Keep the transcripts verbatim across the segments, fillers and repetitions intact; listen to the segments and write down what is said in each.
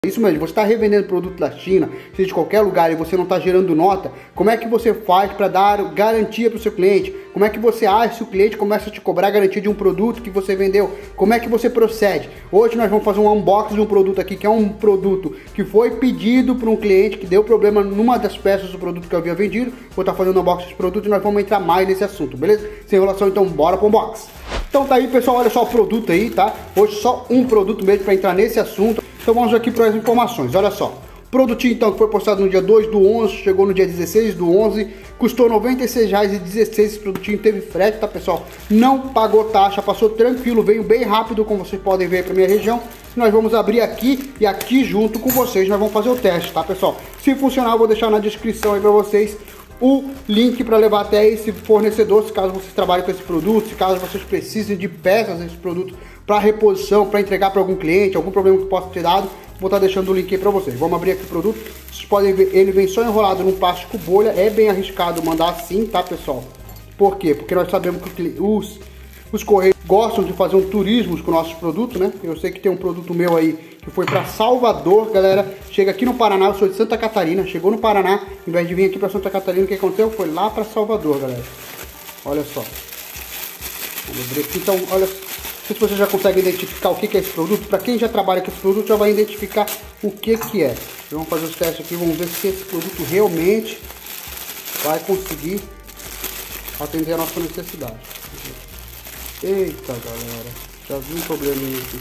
Isso mesmo, você está revendendo produto da China, seja de qualquer lugar, e você não está gerando nota, como é que você faz para dar garantia para o seu cliente? Como é que você acha se o cliente começa a te cobrar a garantia de um produto que você vendeu? Como é que você procede? Hoje nós vamos fazer um unboxing de um produto aqui, que é um produto que foi pedido por um cliente que deu problema numa das peças do produto que eu havia vendido. Vou estar fazendo um unboxing desse produto e nós vamos entrar mais nesse assunto, beleza? Sem enrolação, então bora pro unboxing. Então tá aí, pessoal, olha só o produto aí, tá? Hoje só um produto mesmo para entrar nesse assunto. Então vamos aqui para as informações, olha só. Produtinho então que foi postado no dia dois do onze, chegou no dia dezesseis do onze, custou noventa e seis reais e dezesseis centavos. Esse produtinho teve frete, tá, pessoal? Não pagou taxa, passou tranquilo, veio bem rápido, como vocês podem ver para minha região. Nós vamos abrir aqui e aqui junto com vocês nós vamos fazer o teste, tá, pessoal? Se funcionar, eu vou deixar na descrição aí para vocês o link para levar até esse fornecedor, se caso vocês trabalhem com esse produto, se caso vocês precisem de peças desse produto para reposição, para entregar para algum cliente, algum problema que possa ter dado, vou estar deixando o link aí para vocês. Vamos abrir aqui o produto. Vocês podem ver, ele vem só enrolado num plástico bolha. É bem arriscado mandar assim, tá, pessoal? Por quê? Porque nós sabemos que os, os correios gostam de fazer um turismo com nossos produtos, né? Eu sei que tem um produto meu aí que foi para Salvador, galera. Chega aqui no Paraná, eu sou de Santa Catarina. Chegou no Paraná, em vez de vir aqui para Santa Catarina, o que aconteceu? Foi lá para Salvador, galera. Olha só. Vamos abrir aqui. Então, olha, não sei se você já consegue identificar o que é esse produto. Para quem já trabalha com esse produto, já vai identificar o que que é. Então, vamos fazer os testes aqui, vamos ver se esse produto realmente vai conseguir atender a nossa necessidade. Eita, galera, já vi um probleminha aqui.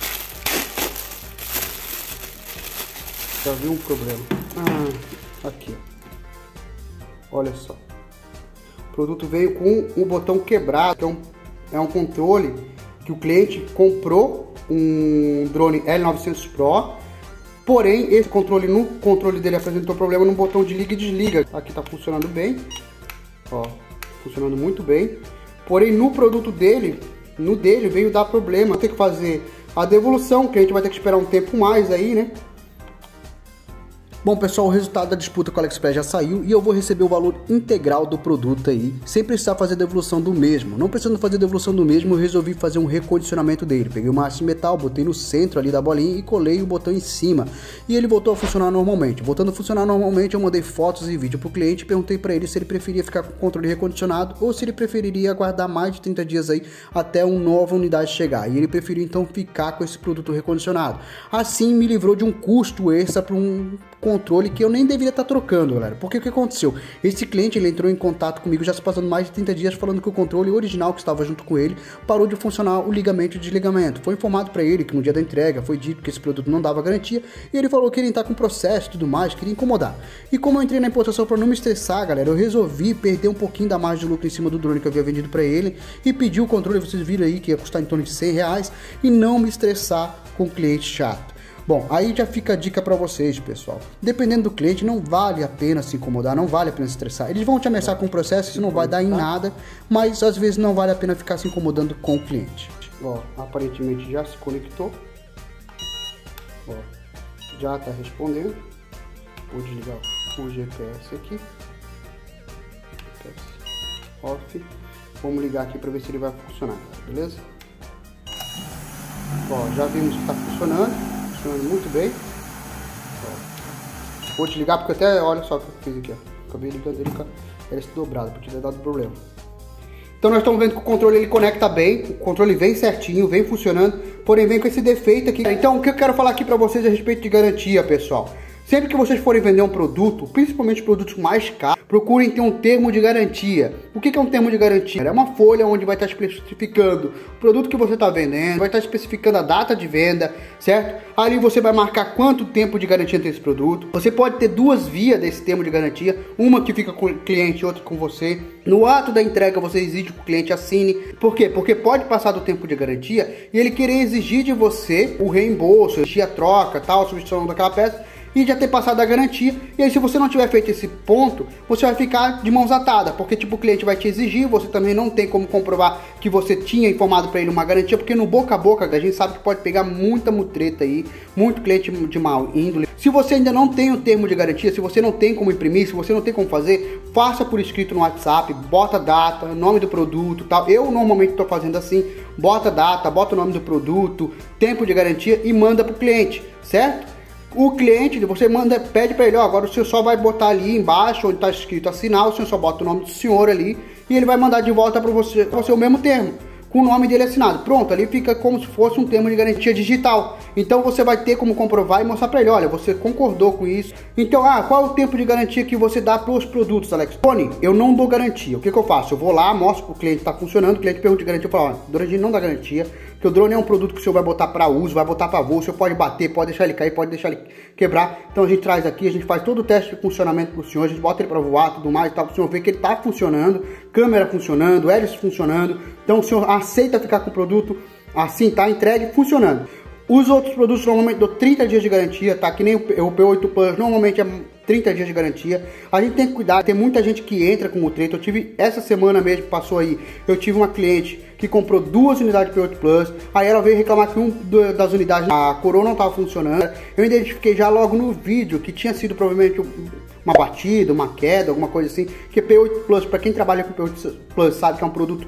Já vi um problema. Ah, aqui, ó. Olha só. O produto veio com o botão quebrado, que é um, é um controle que o cliente comprou, um drone L novecentos Pro. Porém, esse controle, no controle dele apresentou problema no botão de liga e desliga. Aqui tá funcionando bem. Ó, funcionando muito bem. Porém, no produto dele, no dele veio dar problema. Vai ter que fazer a devolução, o cliente vai ter que esperar um tempo mais aí, né? Bom, pessoal, o resultado da disputa com o AliExpress já saiu e eu vou receber o valor integral do produto aí, sem precisar fazer devolução do mesmo. Não precisando fazer devolução do mesmo, eu resolvi fazer um recondicionamento dele. Peguei uma haste de metal, botei no centro ali da bolinha e colei o botão em cima. E ele voltou a funcionar normalmente. Voltando a funcionar normalmente, eu mandei fotos e vídeo pro cliente e perguntei para ele se ele preferia ficar com o controle recondicionado ou se ele preferiria aguardar mais de trinta dias aí até uma nova unidade chegar. E ele preferiu então ficar com esse produto recondicionado. Assim me livrou de um custo extra para um controle que eu nem deveria estar trocando, galera. Porque o que aconteceu? Esse cliente, ele entrou em contato comigo já se passando mais de trinta dias falando que o controle original que estava junto com ele parou de funcionar o ligamento e desligamento. Foi informado para ele que no dia da entrega foi dito que esse produto não dava garantia e ele falou que ele está com processo e tudo mais, queria incomodar. E como eu entrei na importação para não me estressar, galera, eu resolvi perder um pouquinho da margem de lucro em cima do drone que eu havia vendido para ele e pedi o controle, vocês viram aí que ia custar em torno de cem reais e não me estressar com o cliente chato. Bom, aí já fica a dica para vocês, pessoal. Dependendo do cliente, não vale a pena se incomodar, não vale a pena se estressar. Eles vão te ameaçar com o processo, isso não vai dar em nada, mas às vezes não vale a pena ficar se incomodando com o cliente. Ó, aparentemente já se conectou. Ó, já está respondendo. Vou desligar o G P S aqui. G P S off. Vamos ligar aqui para ver se ele vai funcionar, beleza? Ó, já vimos que está funcionando. Funcionando muito bem. Ó, vou desligar porque até, olha só o que eu fiz aqui, ó. Acabei ligando ele com a hélice dobrada, para ter dado problema. Então nós estamos vendo que o controle ele conecta bem, o controle vem certinho, vem funcionando, porém vem com esse defeito aqui. Então o que eu quero falar aqui para vocês a respeito de garantia, pessoal. Sempre que vocês forem vender um produto, principalmente produtos mais caros, procurem ter um termo de garantia. O que é um termo de garantia? É uma folha onde vai estar especificando o produto que você está vendendo, vai estar especificando a data de venda, certo? Ali você vai marcar quanto tempo de garantia tem esse produto. Você pode ter duas vias desse termo de garantia, uma que fica com o cliente e outra com você. No ato da entrega você exige que o cliente assine. Por quê? Porque pode passar do tempo de garantia e ele querer exigir de você o reembolso, exigir a troca, tal, a substituição daquela peça, e já ter passado a garantia. E aí se você não tiver feito esse ponto, você vai ficar de mãos atadas, porque tipo o cliente vai te exigir, você também não tem como comprovar que você tinha informado para ele uma garantia, porque no boca a boca a gente sabe que pode pegar muita mutreta aí, muito cliente de mau índole. Se você ainda não tem o termo de garantia, se você não tem como imprimir, se você não tem como fazer, faça por escrito no WhatsApp, bota data, nome do produto, tal. Eu normalmente estou fazendo assim, bota data, bota o nome do produto, tempo de garantia e manda para o cliente, certo? O cliente, você manda, pede para ele, ó, agora o senhor só vai botar ali embaixo, onde está escrito assinar, o senhor só bota o nome do senhor ali, e ele vai mandar de volta para você, pra você o mesmo termo, com o nome dele assinado. Pronto, ali fica como se fosse um termo de garantia digital. Então você vai ter como comprovar e mostrar para ele, olha, você concordou com isso. Então, ah, qual é o tempo de garantia que você dá para os produtos, Alex? Tony, eu não dou garantia. O que, que eu faço? Eu vou lá, mostro para o cliente que está funcionando, o cliente pergunta de garantia, eu falo, olha, o drone não dá garantia, porque o drone é um produto que o senhor vai botar para uso, vai botar para voo, o senhor pode bater, pode deixar ele cair, pode deixar ele quebrar. Então a gente traz aqui, a gente faz todo o teste de funcionamento para o senhor, a gente bota ele para voar, tudo mais, tal, para o senhor ver que ele está funcionando, câmera funcionando, hélice funcionando. Então o senhor aceita ficar com o produto assim, tá entregue, funcionando. Os outros produtos normalmente dou trinta dias de garantia, tá? Que nem o P oito Plus, normalmente é trinta dias de garantia. A gente tem que cuidar, tem muita gente que entra com o treta. Eu tive, essa semana mesmo, passou aí, eu tive uma cliente que comprou duas unidades de P oito Plus, aí ela veio reclamar que uma das unidades, a coroa não estava funcionando. Eu identifiquei já logo no vídeo que tinha sido provavelmente uma batida, uma queda, alguma coisa assim, que P oito Plus, para quem trabalha com P oito Plus sabe que é um produto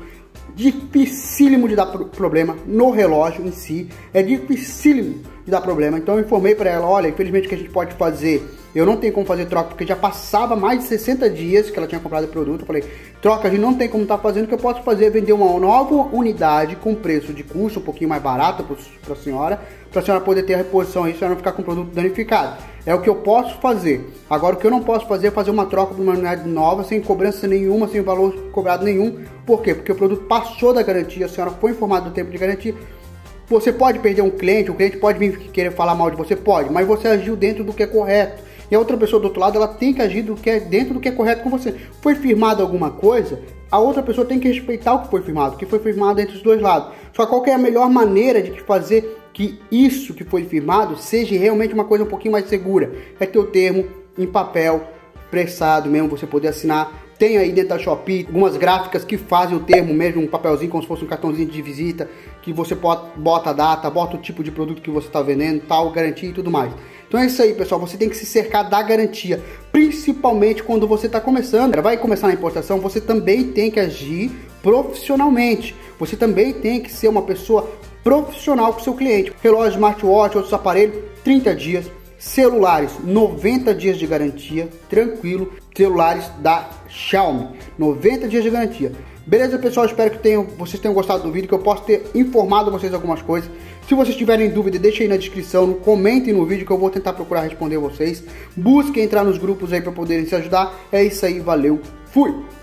dificílimo de dar problema no relógio em si, é dificílimo de dar problema. Então eu informei para ela, olha, infelizmente o que a gente pode fazer, eu não tenho como fazer troca, porque já passava mais de sessenta dias que ela tinha comprado o produto. Eu falei, troca a gente não tem como estar tá fazendo, o que eu posso fazer é vender uma nova unidade com preço de custo um pouquinho mais barato para a senhora, para a senhora poder ter a reposição aí, a senhora não ficar com o produto danificado. É o que eu posso fazer. Agora o que eu não posso fazer é fazer uma troca por uma unidade nova, sem cobrança nenhuma, sem valor cobrado nenhum. Por quê? Porque o produto passou da garantia, a senhora foi informada do tempo de garantia. Você pode perder um cliente, o cliente pode vir querer falar mal de você, pode, mas você agiu dentro do que é correto. E a outra pessoa do outro lado, ela tem que agir do que é dentro do que é correto com você. Foi firmado alguma coisa, a outra pessoa tem que respeitar o que foi firmado, o que foi firmado entre os dois lados. Só qual que é a melhor maneira de fazer que isso que foi firmado seja realmente uma coisa um pouquinho mais segura? É ter o termo em papel, pressado mesmo, você poder assinar. Tem aí dentro da Shopee algumas gráficas que fazem o termo mesmo, um papelzinho como se fosse um cartãozinho de visita, que você bota a data, bota o tipo de produto que você está vendendo, tal, garantia e tudo mais. Então é isso aí, pessoal, você tem que se cercar da garantia, principalmente quando você está começando. Vai começar na importação, você também tem que agir profissionalmente, você também tem que ser uma pessoa profissional com o seu cliente. Relógio, smartwatch, outros aparelhos, trinta dias. Celulares, noventa dias de garantia, tranquilo. Celulares da Xiaomi, noventa dias de garantia. Beleza, pessoal? Espero que tenham, vocês tenham gostado do vídeo, que eu possa ter informado vocês algumas coisas. Se vocês tiverem dúvida, deixem aí na descrição, comentem no vídeo que eu vou tentar procurar responder vocês. Busquem entrar nos grupos aí para poderem se ajudar. É isso aí, valeu, fui!